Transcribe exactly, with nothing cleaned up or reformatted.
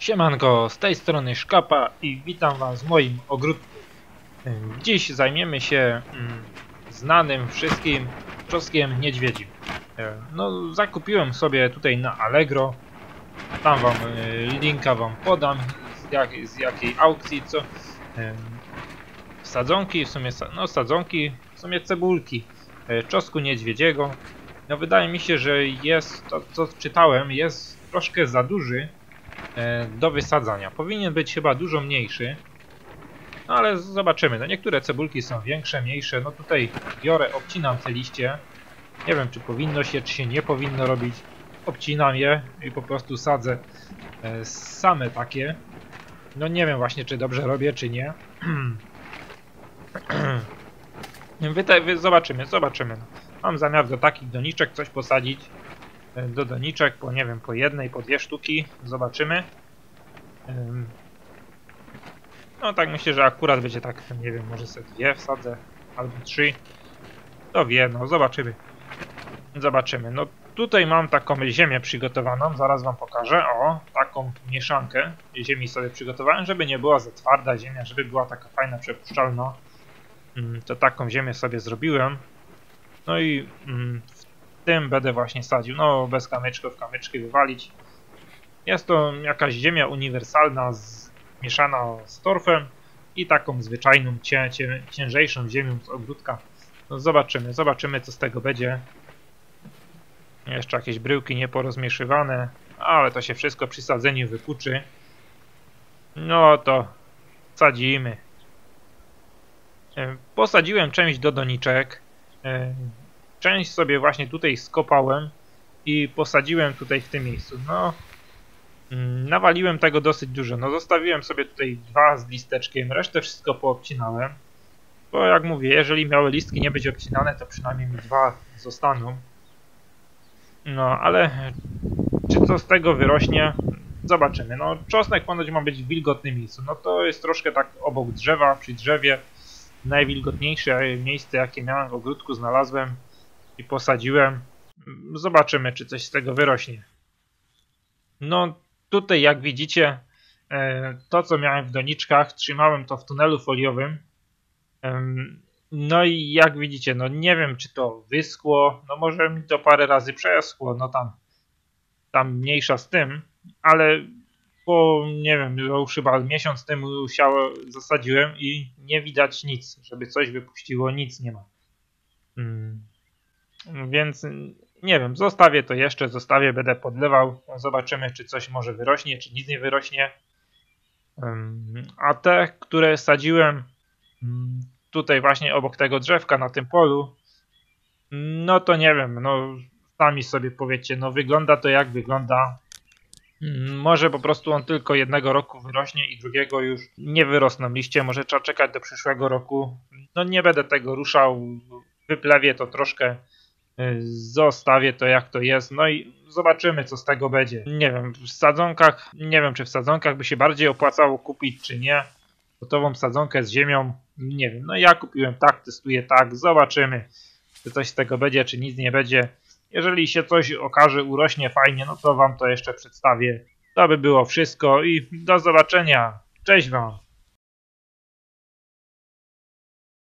Siemanko, z tej strony Szkapa i witam was w moim ogródku. Dziś zajmiemy się mm, znanym wszystkim czosnkiem niedźwiedzim. No, zakupiłem sobie tutaj na Allegro. Tam wam y, linka wam podam, z, jak, z jakiej aukcji, co. Y, sadzonki, w sumie, no sadzonki, w sumie cebulki y, czosnku niedźwiedziego. No wydaje mi się, że jest, to co czytałem, jest troszkę za duży do wysadzania. Powinien być chyba dużo mniejszy, no ale zobaczymy. No niektóre cebulki są większe, mniejsze. No tutaj biorę, obcinam te liście. Nie wiem, czy powinno się, czy się nie powinno robić. Obcinam je i po prostu sadzę same takie. No nie wiem właśnie, czy dobrze robię, czy nie. wy, te, wy zobaczymy, zobaczymy. Mam zamiar do takich doniczek coś posadzić. Do doniczek po, nie wiem, po jednej, po dwie sztuki. Zobaczymy. No tak myślę, że akurat będzie tak, nie wiem, może sobie dwie wsadzę, albo trzy. To wie, no zobaczymy. Zobaczymy. No tutaj mam taką ziemię przygotowaną, zaraz wam pokażę. O, taką mieszankę ziemi sobie przygotowałem, żeby nie była za twarda ziemia, żeby była taka fajna, przepuszczalna. To taką ziemię sobie zrobiłem. No i w tym będę właśnie sadził. No bez kamyczków, kamyczki wywalić. Jest to jakaś ziemia uniwersalna, z, mieszana z torfem i taką zwyczajną, cię, cię, ciężejszą ziemią z ogródka. No zobaczymy, zobaczymy co z tego będzie. Jeszcze jakieś bryłki nieporozmieszywane, ale to się wszystko przy sadzeniu wypuczy. No to sadzimy. Posadziłem część do doniczek. Część sobie właśnie tutaj skopałem i posadziłem tutaj w tym miejscu. No, nawaliłem tego dosyć dużo. No zostawiłem sobie tutaj dwa z listeczkiem, resztę wszystko poobcinałem. Bo jak mówię, jeżeli miały listki nie być obcinane, to przynajmniej mi dwa zostaną. No, ale czy co z tego wyrośnie? Zobaczymy. No, czosnek ponoć ma być w wilgotnym miejscu. No to jest troszkę tak obok drzewa, przy drzewie. Najwilgotniejsze miejsce, jakie miałem w ogródku, znalazłem i posadziłem. Zobaczymy, czy coś z tego wyrośnie. No, tutaj jak widzicie, to co miałem w doniczkach, trzymałem to w tunelu foliowym. No i jak widzicie, no nie wiem, czy to wyschło, no może mi to parę razy przeschło, no tam, tam mniejsza z tym, ale po, nie wiem, już chyba miesiąc temu siało zasadziłem i nie widać nic, żeby coś wypuściło, nic nie ma. Hmm. Więc nie wiem, zostawię to jeszcze, zostawię, będę podlewał, zobaczymy, czy coś może wyrośnie, czy nic nie wyrośnie. A te, które sadziłem tutaj właśnie obok tego drzewka na tym polu, no to nie wiem, no sami sobie powiedzcie, no wygląda to jak wygląda. Może po prostu on tylko jednego roku wyrośnie i drugiego już nie wyrosną liście, może trzeba czekać do przyszłego roku. No nie będę tego ruszał, wyplewię to troszkę, zostawię to jak to jest, no i zobaczymy co z tego będzie. Nie wiem, w sadzonkach, nie wiem czy w sadzonkach by się bardziej opłacało kupić czy nie. Gotową sadzonkę z ziemią, nie wiem, no ja kupiłem tak, testuję tak, zobaczymy czy coś z tego będzie, czy nic nie będzie. Jeżeli się coś okaże, urośnie fajnie, no to wam to jeszcze przedstawię. To by było wszystko i do zobaczenia. Cześć wam.